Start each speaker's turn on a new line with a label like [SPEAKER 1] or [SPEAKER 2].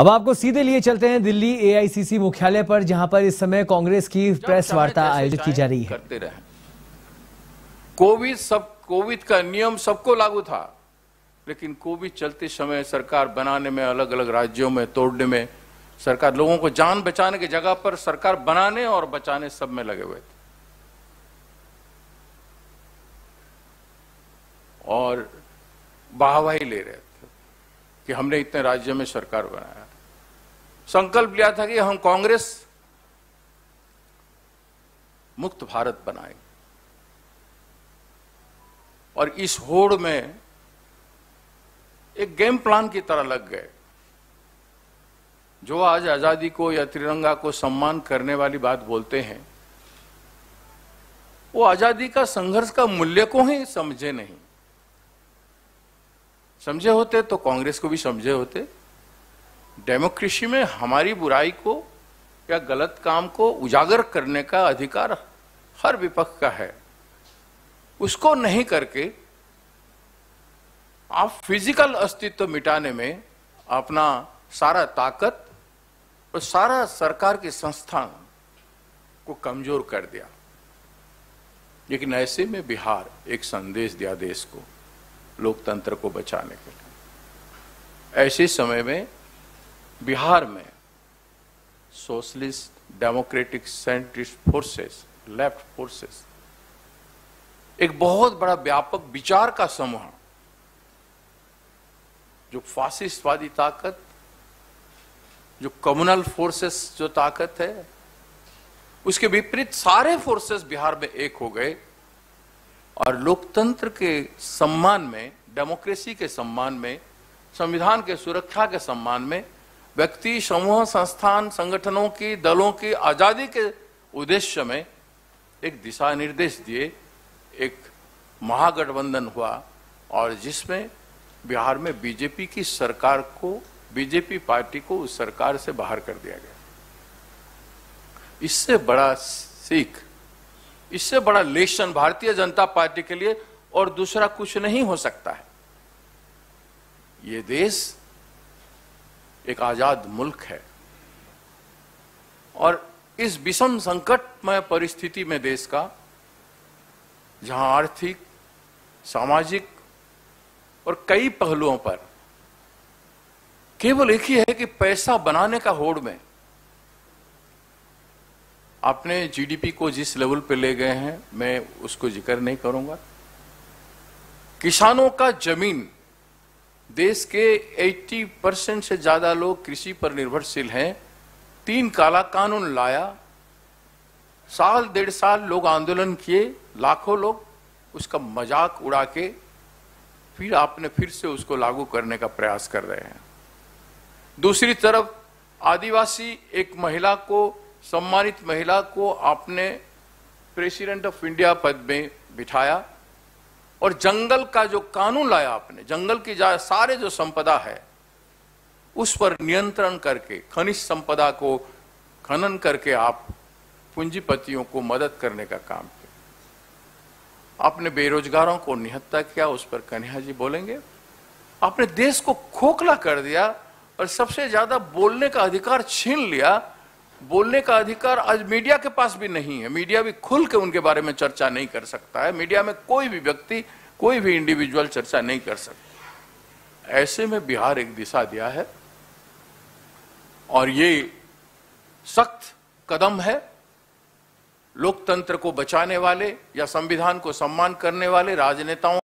[SPEAKER 1] अब आपको सीधे लिए चलते हैं दिल्ली एआईसीसी मुख्यालय पर, जहां पर इस समय कांग्रेस की प्रेस वार्ता आयोजित की जा रही है।
[SPEAKER 2] करते रहे। कोविड का नियम सबको लागू था, लेकिन कोविड चलते समय सरकार बनाने में, अलग अलग राज्यों में तोड़ने में, सरकार लोगों को जान बचाने की जगह पर सरकार बनाने और बचाने सब में लगे हुए थे। और वाहवाही ले रहे थे कि हमने इतने राज्यों में सरकार बनाया। संकल्प लिया था कि हम कांग्रेस मुक्त भारत बनाएंगे, और इस होड़ में एक गेम प्लान की तरह लग गए। जो आज आजादी को या तिरंगा को सम्मान करने वाली बात बोलते हैं, वो आजादी का संघर्ष का मूल्य को ही समझे नहीं। समझे होते तो कांग्रेस को भी समझे होते। डेमोक्रेसी में हमारी बुराई को या गलत काम को उजागर करने का अधिकार हर विपक्ष का है। उसको नहीं करके आप फिजिकल अस्तित्व मिटाने में अपना सारा ताकत और सारा सरकार के संस्थान को कमजोर कर दिया। लेकिन ऐसे में बिहार एक संदेश दिया देश को, लोकतंत्र को बचाने के लिए। ऐसे समय में बिहार में socialist, democratic, centrist forces, left forces, एक बहुत बड़ा व्यापक विचार का समूह, जो फासिस्टवादी ताकत, जो कम्युनल फोर्सेस जो ताकत है, उसके विपरीत सारे फोर्सेस बिहार में एक हो गए और लोकतंत्र के सम्मान में, डेमोक्रेसी के सम्मान में, संविधान के सुरक्षा के सम्मान में, व्यक्ति, समूह, संस्थान, संगठनों की, दलों की आजादी के उद्देश्य में एक दिशा निर्देश दिए। एक महागठबंधन हुआ और जिसमें बिहार में बीजेपी की सरकार को, बीजेपी पार्टी को उस सरकार से बाहर कर दिया गया। इससे बड़ा सीख, इससे बड़ा लेसन भारतीय जनता पार्टी के लिए और दूसरा कुछ नहीं हो सकता है। ये देश एक आजाद मुल्क है और इस विषम संकटमय परिस्थिति में देश का, जहां आर्थिक, सामाजिक और कई पहलुओं पर केवल एक ही है कि पैसा बनाने का होड़ में आपने जीडीपी को जिस लेवल पे ले गए हैं, मैं उसको जिक्र नहीं करूंगा। किसानों का जमीन, देश के 80% से ज्यादा लोग कृषि पर निर्भरशील हैं। 3 काला कानून लाया, साल 1.5 साल लोग आंदोलन किए, लाखों लोग उसका मजाक उड़ा के फिर आपने फिर से उसको लागू करने का प्रयास कर रहे हैं। दूसरी तरफ आदिवासी एक महिला को, सम्मानित महिला को आपने प्रेसिडेंट ऑफ इंडिया पद में बिठाया और जंगल का जो कानून लाया आपने, जंगल की सारे जो संपदा है उस पर नियंत्रण करके, खनिज संपदा को खनन करके आप पूंजीपतियों को मदद करने का काम किया। आपने बेरोजगारों को निहत्था किया, उस पर कन्हैया जी बोलेंगे। आपने देश को खोखला कर दिया और सबसे ज्यादा बोलने का अधिकार छीन लिया। बोलने का अधिकार आज मीडिया के पास भी नहीं है। मीडिया भी खुल के उनके बारे में चर्चा नहीं कर सकता है। मीडिया में कोई भी व्यक्ति, कोई भी इंडिविजुअल चर्चा नहीं कर सकता। ऐसे में बिहार एक दिशा दिया है और ये सख्त कदम है। लोकतंत्र को बचाने वाले या संविधान को सम्मान करने वाले राजनेताओं